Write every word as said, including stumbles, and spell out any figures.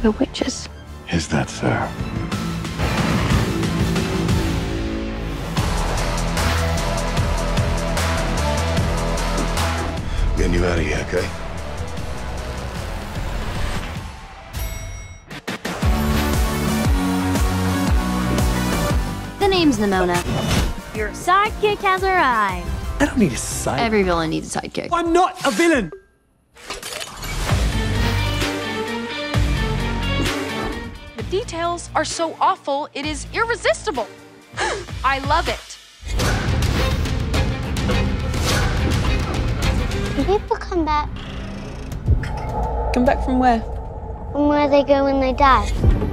We're witches. Is that so? Getting you out of here, okay? The name's Nimona. Your sidekick has arrived. I don't need a sidekick. Every villain needs a sidekick. I'm not a villain! The details are so awful, it is irresistible. I love it. Do people come back? Come back from where? From where they go when they die?